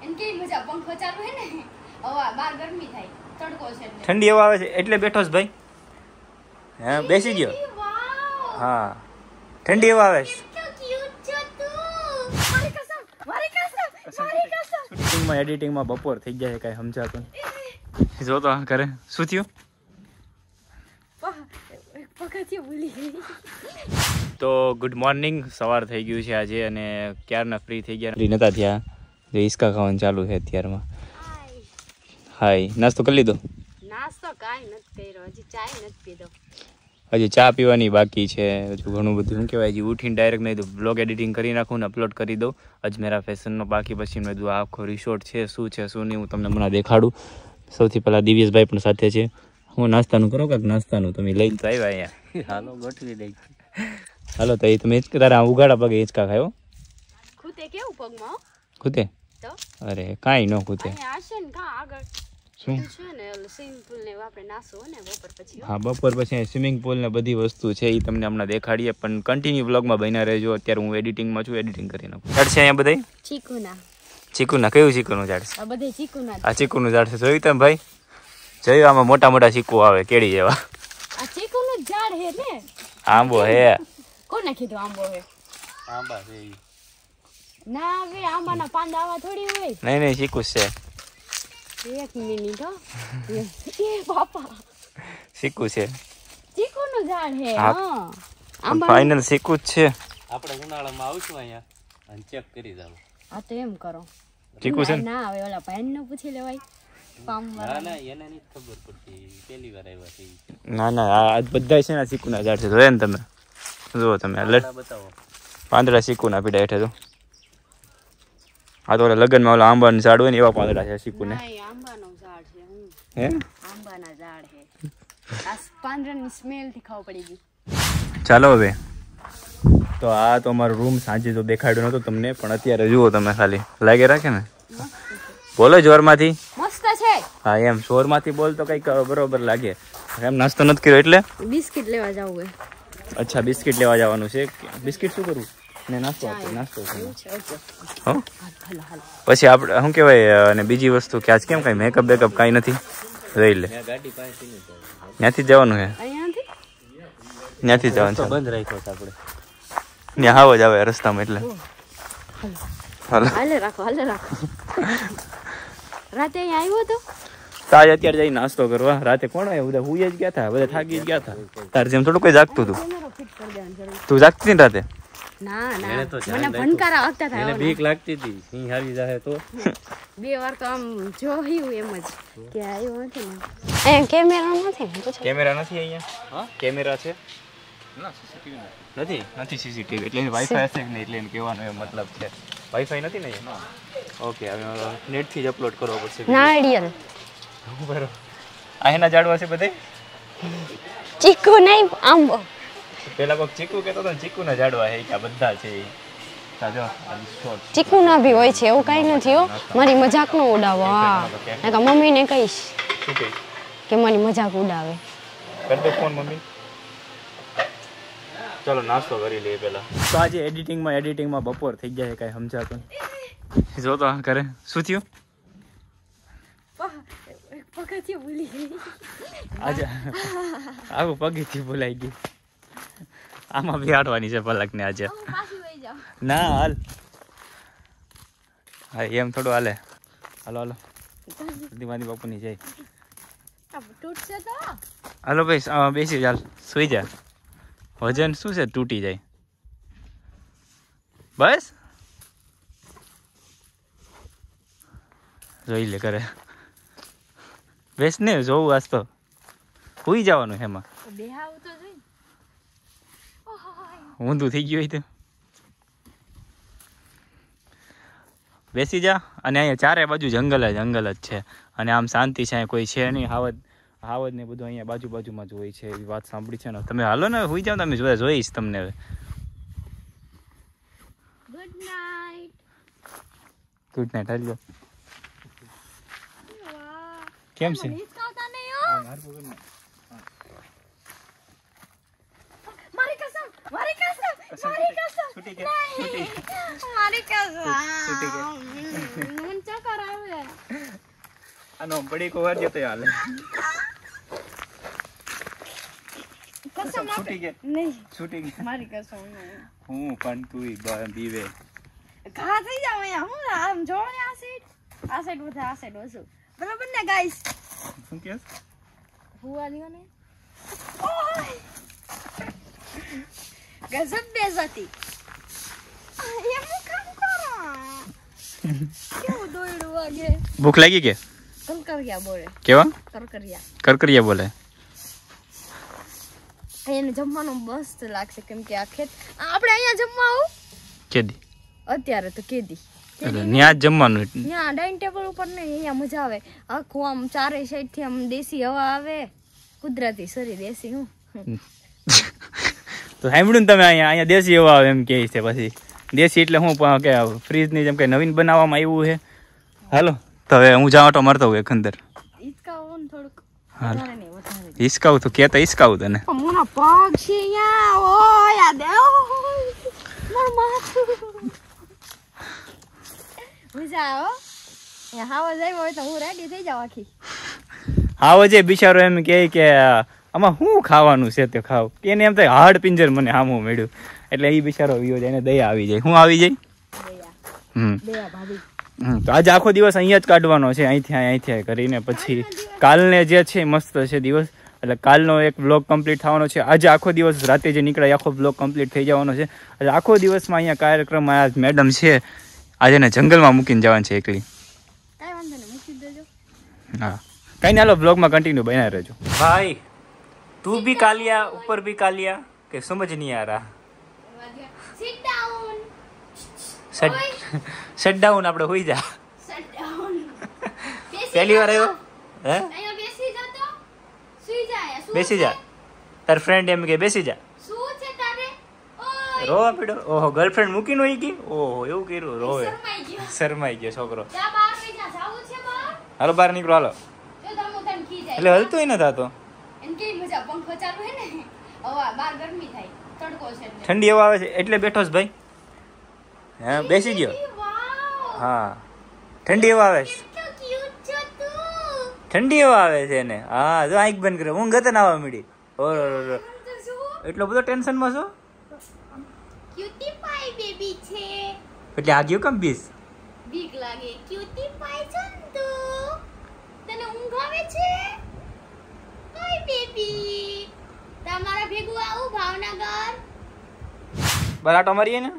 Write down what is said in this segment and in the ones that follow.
इनके मजा पंखो चालू है ने हवा बार गर्मी થાય તડકો છે ઠંડી હવા આવે છે એટલે બેઠો છે ભાઈ હા બેસી ગયો હા ઠંડી હવા આવે છે શૂટિંગમાં એડિટિંગમાં બપોર થઈ ગયા છે કાંઈ સમજાતું જો તો કરે શું થયું તો ગુડ મોર્નિંગ સવાર થઈ ગયું છે આજે અને ક્યારના ફ્રી થઈ ગયા ફ્રી નતા થયા જે હિસકા ખાવાનું ચાલુ છે અત્યારમાં હાય નાસ્તો કરી લીધો નાસ્તો કાઈ નથી કર્યો હજી ચાય નથી પીધો હજી ચા પીવાની બાકી છે હજુ ઘણું બધું શું કહેવાય હજી ઉઠીને ડાયરેક્ટ નહીં તો બ્લોગ એડિટિંગ કરી નાખું ને અપલોડ કરી દઉં અજમેરા ફેશનનો બાકી પછી મેં કીધું આખો રિસોર્ટ છે શું નહીં હું તમને હમણાં દેખાડું સૌથી પહેલાં દિવ્યેશભાઈ પણ સાથે છે હું નાસ્તાનું કરો કાંક નાસ્તાનું તમે લઈને તો આવ્યા અહીંયા હાલો ગોઠવી દઈ હાલો તો એ તમે તારા ઉગાડા પગે હિંચકા ખાયો ખૂતે કેવું પગમાં ખૂતે તો અરે કાંઈ ન ખૂતે આશે ને કા આગળ શું છે ને સ્વિમિંગ પૂલ ને આપણે નાસો ને બપોર પછી હા બપોર પછી સ્વિમિંગ પૂલ ને બધી વસ્તુ છે એ તમને હમણાં દેખાડીએ પણ કન્ટિન્યુ વ્લોગમાં બન્યા રહેજો અત્યારે હું એડિટિંગમાં છું એડિટિંગ કરી નાખું ઝાડ છે અહીંયા બધા ચીકુના કયું ચીકુનું ઝાડ છે આ બધે ચીકુના આ ચીકુનું ઝાડ છે જોયું તમે ભાઈ જોયું આમાં મોટા મોટા ચીકુ આવે કેડી જેવા આ ચીકુનું ઝાડ હે ને આંબો હે કોને કીધું આંબો હે આંબા છે ના હવે આંબાના પાંદા આવા થોડી હોય નહીં ચીકુ છે એક મિનિટ હો એ બાપા ચીકુ છે ચીકુનું ઝાડ હે હા આંબા ફાઇનલ ચીકુ જ છે આપણે ઉનાળામાં આવશું અહીંયા અને ચેક કરી જાવ આ તો એમ કરો ચીકુ છે ના હવે ઓલા ભાઈ ને પૂછી લેવાય કામ ના ના એને નહીં ખબર પડતી પહેલી વાર આવ્યા છે ના આ બધા છે ને ચીકુના ઝાડ છે જોયા ને તમે જુઓ તમે બતાવો પાંદડા ચીકુના પીડા હેઠે તો આ તો ઓલા લગ્નમાં ઓલા આંબાનું ઝાડ હોય ને એવા પાંદડા છે ચીકુને આંબાનું ઝાડ છે હે આંબાના ઝાડ હે આ પાંદડાની સ્મેલ થી ખાવ પડી ગઈ ચાલો હવે તો આ તો અમારો રૂમ સાંજે તો દેખાડ્યો નતો તમને પણ અત્યારે જુઓ તમે ખાલી લાગે રાખે ને બોલો જોરમાંથી મસ્ત છે હા એમ જોરમાંથી બોલ તો કઈક બરોબર લાગે એમ નાસ્તો નથી કર્યો એટલે બિસ્કિટ લેવા જવું હે અચ્છા બિસ્કિટ લેવા જવાનું છે બિસ્કિટ શું કરવું ને નાસ્તો હો પછી આપણે શું કહેવાય અને બીજી વસ્તુ કે આજ કેમ કાંઈ મેકઅપ બેકઅપ કાંઈ નથી રહી લે ત્યાંથી જવાનું છે ત્યાંથી જવાનું છે બંધ રાખ્યો છે આપણે ત્યાં હાવ જ આવે રસ્તામાં એટલે હાલે રાખો રાતે અહીંયા આવ્યો તો તાજ અત્યારે જઈ નાસ્તો કરવા રાતે કોણ આવ્યા બધા હુઈ જ ગયા હતા બધા થાકી જ ગયા હતા તાર જેમ થોડું કોઈ જાગતું હતું તું જાગતી ને રાતે ના મને ભણકારા વાગતા હતા એને બીક લાગતી હતી સિંહ આવી જાય તો બે વાર તો આમ જોયું એમ જ કે આવ્યો નથી ને અહીંયા કેમેરા નથી કેમેરા નથી અહીંયા હા કેમેરા છે ના સીસીટીવી નથી સીસીટીવી એટલે વાઈફાઈ હશે કે નહીં એટલે એને કહેવાનો એ મતલબ છે વાઈફાઈ નથી ને અહીંયા ઓકે હવે નેટથી જ અપલોડ કરવો પડશે નાળિયેર બરોબર આ એના ઝાડવા છે બધે ચીકુ નહીં આંબો પેલા કોક ચીકુ કહેતો હતો ચીકુના ઝાડવા છે કે બધા છે ચીકુના બી હોય છે એવું કઈ નથી હો મારી મજાક નો ઉડાવો હા મમ્મીને કહીશ શું કહીશ કે મારી મજાક ઉડાવે કર દો ફોન મમ્મી ચલો નાસ્તો કરી લઈએ પેલા તો આજે એડિટિંગમાં બપોર થઈ ગયા છે કાંઈ સમજાતું જો તો કરે શું થયું પગથી ભૂલી ગઈ આજે આવું પગથી ભૂલાઈ ગયું આમાં બી હાડવાની છે પલક ને આજે ના હાલ હા એમ થોડું હાલે હાલો દીવાની બાપુની જઈ હાલો ભાઈ બેસી ચાલ સુઈ જા વજન શું છે તૂટી જાય બસ જોઈ લે કરે બેસ ને જોવું આજ તો સુઈ જવાનું એમાં ઊંધું થઈ ગયું હોય તો બેસી જા અને અહીંયા ચારે બાજુ જંગલ જ છે અને આમ શાંતિ છે કોઈ છે નહીં હાવજ ને બધું અહીંયા બાજુમાં જ હોય છે એવી વાત સાંભળી છે ને તમે હાલો ને સુઈ જાઓ તમે જોઈશ તમને હવે ગુડ નાઇટ હાલો કેમ છે આનો પડી કો વાર જતો હાલે कसम છૂટી ગયા नहीं છૂટી ગયા मारी कसम नहीं હું પણ તું બીવે कहा થઈ જાવ અહીંયા હું આમ જો ને આ સાઈડ વધે આ સાઈડ ઓછું બરાબર ને ગાઈસ શું કે હુઆ લ્યો ને ગજબ બેઝતી એમ કામ કરો કેવું દોડ્યું વાગે ભૂખ લાગી કે કરકરિયા બોલે કેવા કરકરિયા બોલે એને જમવાનું મસ્ત લાગશે કેમ કે આ ખેત આપણે અહીંયા જમવા આવું કેદી અત્યારે તો કેદી એટલે ન્યા જ જમવાનું ત્યાં ડાઇનિંગ ટેબલ ઉપર ને અહીંયા મજા આવે આખું આમ ચારે સાઈડ થી આમ દેશી હવા આવે કુદરતી સરી દેશી હું તો સાંભળ્યું ને તમે અહીંયા દેશી હવા આવે એમ કે છે પછી દેશી એટલે હું કે ફ્રીજ ની જેમ કે નવીન બનાવવામાં આવ્યું છે હાલો તો હવે હું જાવ તો મારતો હું એક અંદર ઈસકાવું ને થોડુંક હાલ વધારે નહીં વધારે હિસકાવું તો કેતા હિસકાવું તને મોના પગ છે અહીંયા ઓ યાદ માર માથું મજા આવો અહીંયા હાવા જાય હોય તો હું રેડી થઈ જાવ આખી હાવો જે બિચારો એમ કે આમાં શું ખાવાનું છે તે ખાવ એને એમ થાય હાડ પિંજર મને હામું મળ્યું એટલે એ બિચારો વિયો જાય એને દયા આવી જાય શું આવી જાય દયા ભાભી તો આજે આખો દિવસ અહીંયા જ કાઢવાનો છે અહીંથી કરીને પછી કાલને જે છે મસ્ત છે દિવસ એટલે કાલનો એક બ્લોગ કમ્પ્લીટ થવાનો છે આજે આખો દિવસ રાતે જે નીકળે આખો બ્લોગ કમ્પ્લીટ થઈ જવાનો છે એટલે આખો દિવસમાં અહીંયા કાર્યક્રમ મેડમ છે આજે એને જંગલમાં મૂકીને જવાનું છે એકલી કાંઈ વાંધો નહીં મૂકી દેજો હા કઈ ના લો બ્લોગમાં કન્ટિન્યુ બના રહેજો ભાઈ તું ભી કાલિયા ઉપર ભી કાલિયા કે સમજ નહીં આ રહા સિટ ડાઉન શટ ડાઉન આપણે હોઈ જા સિટ ડાઉન પહેલી વાર આવ્યો હે અહીંયા બેસી જા તો સુઈ જા અહીંયા બેસી જા તાર ફ્રેન્ડ એમ કે બેસી જા શું છે તારે ઓય રોવા પીડો ઓહો ગર્લફ્રેન્ડ મૂકીને હોય ગઈ ઓહો એવું કર્યું રોવે શરમાઈ ગયો શરમાઈ ગયો છોકરો જા બહાર વઈ જા જાવું છે બહાર હાલો બહાર નીકળો હાલો જો તમ તન ખી જાય એટલે હલતોય ન થતો એમ કેવી મજા પંખો ચાલુ હે ને હવા બહાર ગરમી થાય તડકો છે એટલે ઠંડી હવા આવે છે એટલે બેઠો છે ભાઈ હા બેસી ગયો વાવ હા ઠંડી હવા આવે છે કેટલો ક્યુટ છો તું ઠંડી હવા આવે છે એને હા જો આંખ બંધ કરે ઊંઘ ગતન આવવા મળી ઓર તો શું એટલો બધો ટેન્શનમાં છો ક્યુટી પાઈ બેબી છે એટલે આ ગયો કેમ બીસ બીક લાગે ક્યુટી પાઈ છો ને તું તને ઊંઘ આવે છે ઓય બેબી તમારા ભેગું આવું ભાવનગર બરાટો મારીએ ને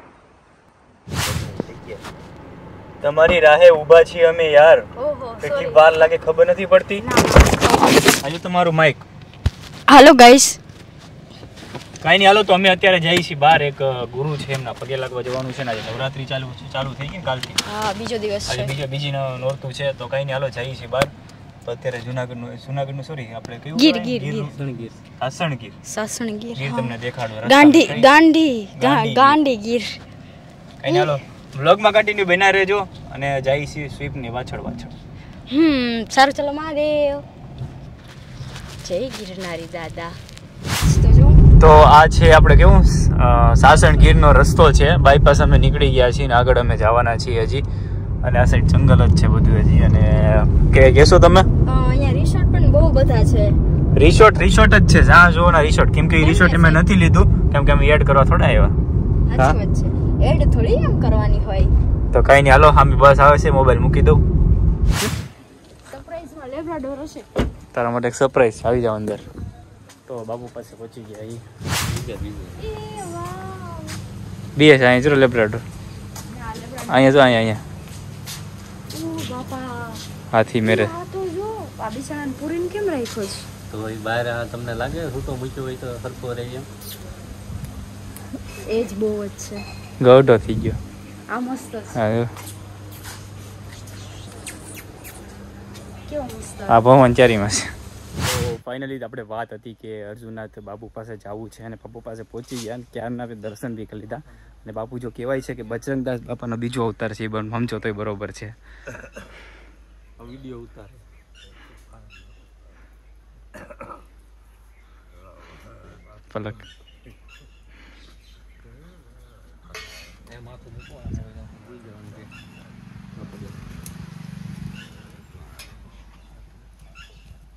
તમારી રાહે ઊભા છીએ અમે યાર ઓહો કેટલી વાર લાગે ખબર નથી પડતી આજે તમારું માઇક હાલો ગાઈસ કાઈ નહીં હાલો તો અમે અત્યારે જઈએ છીએ બહાર એક ગુરુ છે એમના પગે લાગવા જવાનું છે ને આજે નવરાત્રી ચાલુ થઈ ગઈ કાલથી હા બીજો દિવસ આજે છે બીજી નોરતું છે તો કાઈ નહીં હાલો જઈએ છીએ બહાર તો અત્યારે જુનાગઢનું સોરી આપણે કયું ગીર સાસણગીર સાસણગીર ગીર તમને દેખાડો ગાંડી ગીર કઈ નહીં હાલો વ્લોગમાં કન્ટિન્યુ બના રહેજો અને જઈએ છીએ સ્વીપ ની પાછળ સારું ચલો મહાદેવ જય ગિરનારી દાદા તો આ છે આપણે કેવું સાસણગીરનો રસ્તો છે બાયપાસ અમે નીકળી ગયા છીએ ને આગળ અમે જવાના છીએ હજી અને આ સાઈડ જંગલ જ છે બધું હજી અને કહેશો તમે અહીંયા રિસોર્ટ પણ બહુ બધા છે રિસોર્ટ જ છે જ્યાં જોવો ના રિસોર્ટ કેમ કે રિસોર્ટ અમે નથી લીધું કેમ કે અમે એડ કરવા થોડા આવ્યા સાચી વાત છે એડ થોડી એમ કરવાની હોય તો કઈ નહીં હાલો હામી બસ આવે છે મોબાઈલ મૂકી દઉં સરપ્રાઈઝમાં લેબ્રાડોર હશે તારા માટે એક સરપ્રાઈઝ આવી જાવ અંદર તો બાબુ પાસે પહોંચી ગયા એ વાવ બે છે અહીંયા ચલો લેબ્રાડોર અહીંયા જો અહીંયા ઓ બાપા હાથી મેરે આ તો જો આ બિચારાને પૂરીને કેમ રાખ્યો છે તો એ બહાર તમને લાગે છૂટો મૂક્યો હોય તો સરખો રહે એમ એ જ બહુ જ છે ગૌડો થઈ ગયો આ મસ્ત છે હા કેવો મસ્ત આ ભવનચારીમાં છે તો ફાઇનલી આપણે વાત હતી કે અર્જુનનાથ બાપુ પાસે જવું છે અને બાપુ પાસે પહોંચી ગયા અને ક્યારના દર્શન બી કરી લીધા અને બાપુ જો કહેવાય છે કે બજરંગદાસ બાપાનો બીજો અવતાર છે એ પણ સમજો તોય બરોબર છે વિડીયો ઉતારે પલક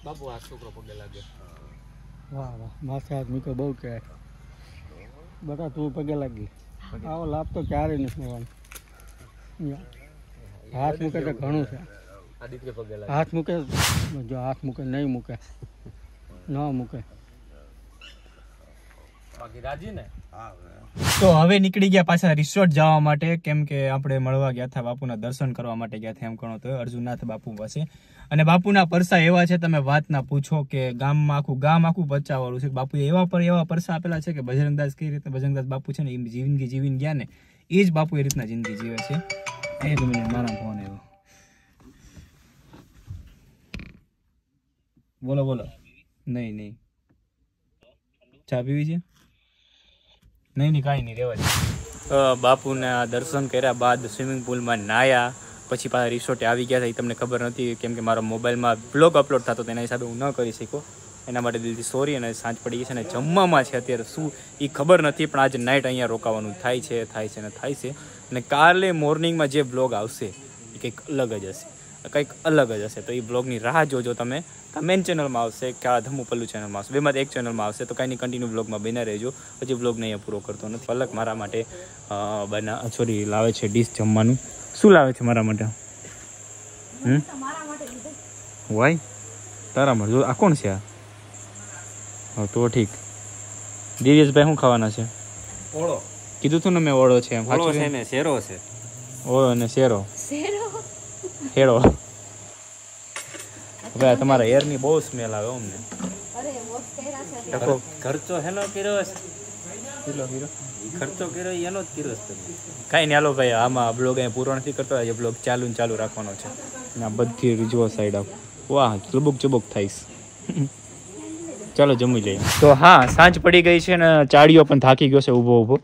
બાપુ આ છોકરો પગે લાગે. વાહ વાહ માથે હાથ મૂકે બહુ કહેવાય. બટા તું પગે લાગી. આવો લાભ તો ક્યારેય નથી મળવાનો. હાથ મૂકે તો ઘણું છે. આદિત્ય પગે લાગે. હાથ મૂકે જો હાથ મૂકે નહીં મૂકે ન મૂકે. બાકી રાજી ને. તો હવે નીકળી ગયા પાછા રિસોર્ટ જવા માટે, કેમ કે આપણે મળવા ગયા હતા, બાપુના દર્શન કરવા માટે ગયા હતા એમ ગણો તો અર્જુનનાથ બાપુ પાસે. અને બાપુના પરસા એવા છે તમે વાત ના પૂછો કે ગામ આખું બચાવવાળું છે. બાપુએ એવા પરસા આપેલા છે કે બજરંગદાસ કઈ રીતે બજરંગદાસ બાપુ છે ને એ જિંદગી જીવીને ગયા ને એ જ બાપુ એ રીતના જિંદગી જીવે છે. એ તમને મારા ફોન આવ્યો. બોલો. નહીં ચા પીવી છે? નહીં કાંઈ નહીં, રહેવા દે. બાપુના દર્શન કર્યા બાદ સ્વિમિંગ પુલમાં નાહ્યા, પછી પાછા રિસોર્ટે આવી ગયા હતા. એ તમને ખબર નથી કેમ કે મારા મોબાઈલમાં બ્લોગ અપલોડ થતો તેના હિસાબે હું ન કરી શક્યો. એના માટે દિલથી સોરી. અને સાંજ પડી ગઈ છે અને જમવામાં છે અત્યારે શું એ ખબર નથી, પણ આજે નાઇટ અહીંયા રોકાવાનું થાય છે. અને કાલે મોર્નિંગમાં જે બ્લોગ આવશે એ કંઈક અલગ જ હશે. તો એ બ્લોગની રાહ જોજો તમે. મેન ચેનલમાં આવશે કે આ ધમુ પલ્લુ ચેનલમાં આવશે, બેમાંથી એક ચેનલમાં આવશે. તો કાંઈ નહીં, કન્ટિન્યુ બ્લોગમાં બના રહેજો. હજી બ્લોગને અહીંયા પૂરો કરતો નથી. પલક મારા માટે લાવે છે ડીશ જમવાનું. શું લાવે છે મારા માટે? વાય તારા માટે જો. આ કોણ છે આ? હા તો ઠીક. દિવ્યેશભાઈ શું ખાવાના છે? ઓળો કીધું તું ને મેં ઓળો છે એમ. ઓળો છે ને શેરો છે. ઓળો અને શેરો. હેડો. હવે તમારા હેરની બહુ સ્મેલ આવે અમને. ખર્ચો હેનો કર્યો છે. ખર્ચો કર્યો એનો જ કર્યો છે. કાંઈ નહીં, હાલો ભાઈ, આમાં બ્લોગ અહીંયા પૂરો નથી કરતો. આજે બ્લોગ ચાલુ રાખવાનો છે. અને આ બધી રીજવો સાઈડ આપ. વાહ ચબુક થઈશ. ચાલો જમી લઈએ. તો હા, સાંજ પડી ગઈ છે ને ચાળીઓ પણ થાકી ગયો છે ઊભો.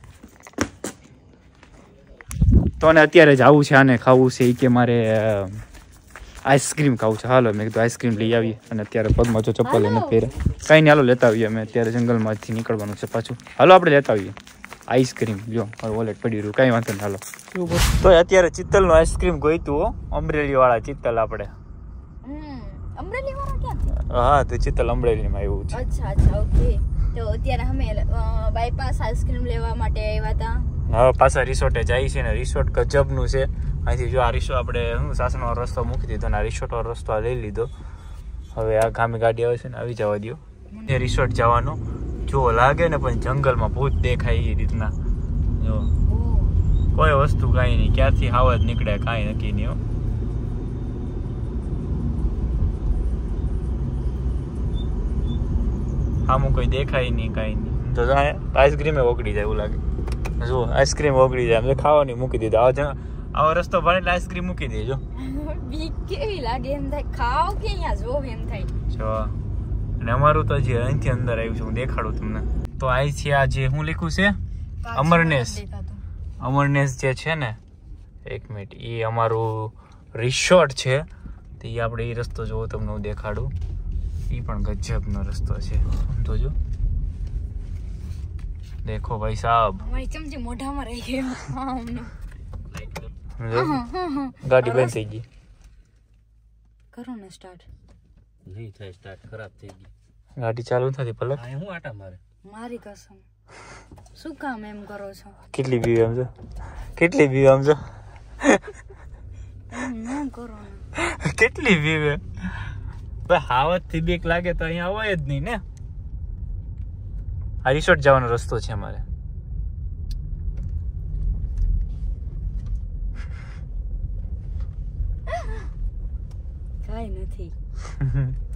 તો ને અત્યારે જવું છે, આને ખાવું છે કે મારે આઈસ્ક્રીમ ખાવું છે. હાલો મેં કીધું આઈસ્ક્રીમ લઈ આવીએ. અને અત્યારે પગમાં જો ચપ્પલ નથી પહેર્યા. કાંઈ નહીં, હાલો લેતા આવીએ. અમે અત્યારે જંગલમાંથી નીકળવાનું છે પાછું. હાલો આપણે લેતા આવીએ આઈસ્ક્રીમ. જો મારું વોલેટ પડી રહ્યું, કાંઈ વાંધો નહીં. હાલો તો અત્યારે ચિત્તલનો આઈસ્ક્રીમ ગોઈતું અમરેલી વાળા ચિત્તલ આપણે. હા તો ચિત્તલ અમરેલીમાં આવ્યું છે. અચ્છા ઓકે. તો અત્યારે અમે બાયપાસ આઈસ્ક્રીમ લેવા માટે આવ્યા હતા. હવે પાછા રિસોર્ટે જાય છે ને રિસોર્ટ ગજબનું છે. અહીંથી જો આ રિસોર્ટ આપણે સાસણનો રસ્તો મૂકી દીધો ને આ રિસોર્ટનો રસ્તો લઈ લીધો. હવે આ ગામે ગાડી આવે છે ને આવી જવા દો. એ રિસોર્ટ જવાનો જો લાગે ને પણ જંગલમાં ભૂત દેખાય એ રીતના. જો કોઈ વસ્તુ કાંઈ નહીં, ક્યાંથી હાવજ નીકળે કાંઈ નક્કી નહીં. હો આમાં કોઈ દેખાય નહીં, કાંઈ નહીં. તો આઈસ્ક્રીમે ઓગળી જાય એવું લાગે. જો આઈસ્ક્રીમ ઓગળી જાય. અમે ખાવાની મૂકી દીધા. આવો રસ્તો ભણે એટલે આઈસ્ક્રીમ મૂકી દેજો. બીક કેવી લાગે એમ થાય, ખાવ કે અહીંયા જો એમ થાય. જો અને અમારું તો હજી અહીંથી અંદર આવ્યું છે, હું દેખાડું તમને. તો અહીંથી આ જે હું લખ્યું છે અમરનેસ જે છે ને, એક મિનિટ, એ અમારું રિસોર્ટ છે. તો એ આપણે એ રસ્તો જોવો તમને હું દેખાડું. એ પણ ગજબનો રસ્તો છે. તો જો દેખો ભાઈ સાહેબ, મારી ચમચી મોઢામાં રહી ગયો. ગાડી બંધ થઈ ગઈ. કરો ને સ્ટાર્ટ. નહીં થાય સ્ટાર્ટ, ખરાબ થઈ ગઈ ગાડી ચાલુ થતી. પલક આ હું આટા મારે. મારી કસમ, શું કામ એમ કરો છો? કેટલી બીવી આમ છો, કેટલી બીવી આમ છો, એમ કરો ને. કેટલી બીવે ભાઈ. હાવત થી બીક લાગે તો અહીંયા આવાય જ નહીં ને. આ રિસોર્ટ જવાનો રસ્તો છે અમારે. કાઈ નથી.